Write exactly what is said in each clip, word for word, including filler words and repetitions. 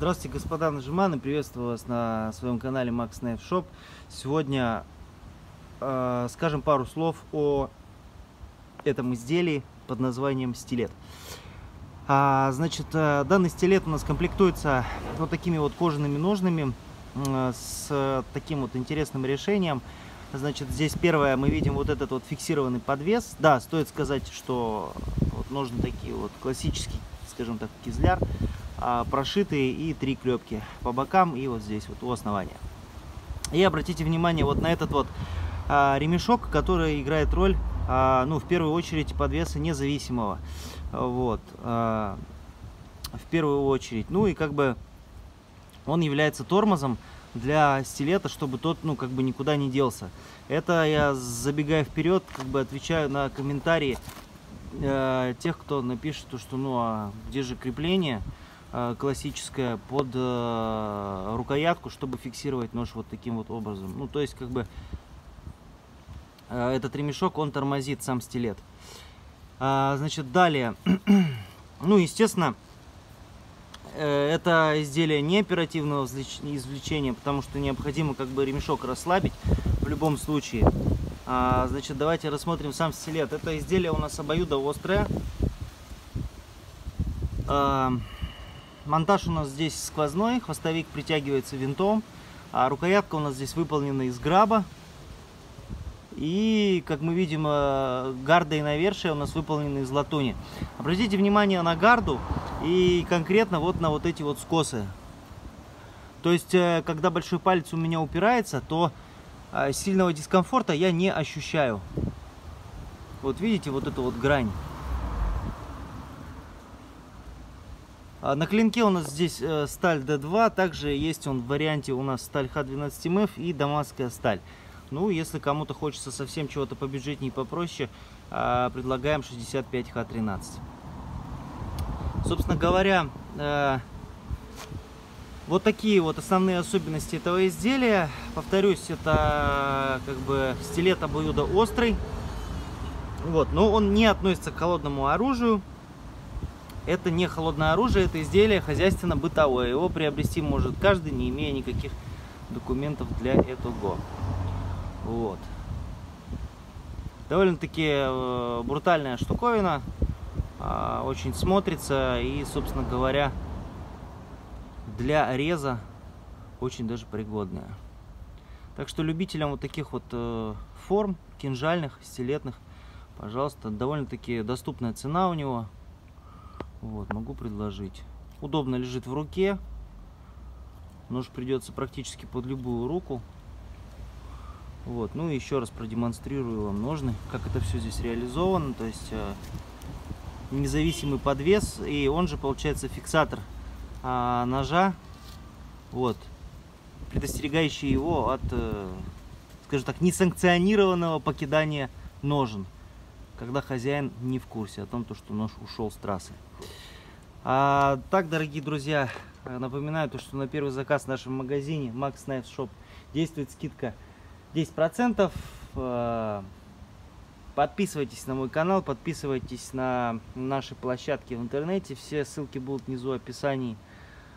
Здравствуйте, господа нажиманы, приветствую вас на своем канале Max Knife Shop. Сегодня э, скажем пару слов о этом изделии под названием стилет. А, значит, э, данный стилет у нас комплектуется вот такими вот кожаными ножными э, с таким вот интересным решением. Значит, здесь первое, мы видим вот этот вот фиксированный подвес. Да, стоит сказать, что вот ножны такие вот классический, скажем так, кизляр, прошитые, и три клепки по бокам и вот здесь вот у основания. И обратите внимание вот на этот вот а, ремешок, который играет роль, а, ну, в первую очередь, подвеса независимого. Вот, а, в первую очередь. Ну и как бы он является тормозом для стилета, чтобы тот, ну, как бы никуда не делся. Это я, забегая вперед, как бы отвечаю на комментарии э, тех, кто напишет, что, ну, а где же крепление классическая под э, рукоятку, чтобы фиксировать нож вот таким вот образом. Ну, то есть, как бы э, этот ремешок, он тормозит сам стилет. А, значит, далее, ну, естественно, э, это изделие не оперативного извлечения, потому что необходимо как бы ремешок расслабить в любом случае. А, значит, давайте рассмотрим сам стилет. Это изделие у нас обоюдоострое. А, Монтаж у нас здесь сквозной, хвостовик притягивается винтом, а рукоятка у нас здесь выполнена из граба. И, как мы видим, гарда и навершие у нас выполнены из латуни. Обратите внимание на гарду и конкретно вот на вот эти вот скосы. То есть, когда большой палец у меня упирается, то сильного дискомфорта я не ощущаю. Вот видите, вот эту вот грань. На клинке у нас здесь сталь дэ два, также есть он в варианте у нас сталь ха двенадцать эм эф и дамасская сталь. Ну, если кому-то хочется совсем чего-то побюджетнее и попроще, предлагаем шестьдесят пять ха тринадцать. Собственно говоря, вот такие вот основные особенности этого изделия. Повторюсь, это как бы стилет обоюдоострый. Вот, но он не относится к холодному оружию. Это не холодное оружие, это изделие хозяйственно-бытовое. Его приобрести может каждый, не имея никаких документов для этого. Вот. Довольно-таки э, брутальная штуковина. Э, очень смотрится и, собственно говоря, для реза очень даже пригодная. Так что любителям вот таких вот э, форм, кинжальных, стилетных, пожалуйста, довольно-таки доступная цена у него. Вот, могу предложить. Удобно лежит в руке. Нож придется практически под любую руку. Вот, ну и еще раз продемонстрирую вам ножны, как это все здесь реализовано. То есть э, независимый подвес, и он же получается фиксатор э, ножа. Вот, предостерегающий его от, э, скажем так, несанкционированного покидания ножен, когда хозяин не в курсе о том, что нож ушел с трассы. А, так, дорогие друзья, напоминаю, то, что на первый заказ в нашем магазине Max Knife Shop действует скидка десять процентов. Подписывайтесь на мой канал, подписывайтесь на наши площадки в интернете. Все ссылки будут внизу в описании.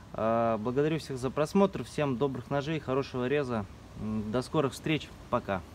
Благодарю всех за просмотр. Всем добрых ножей, хорошего реза. До скорых встреч. Пока.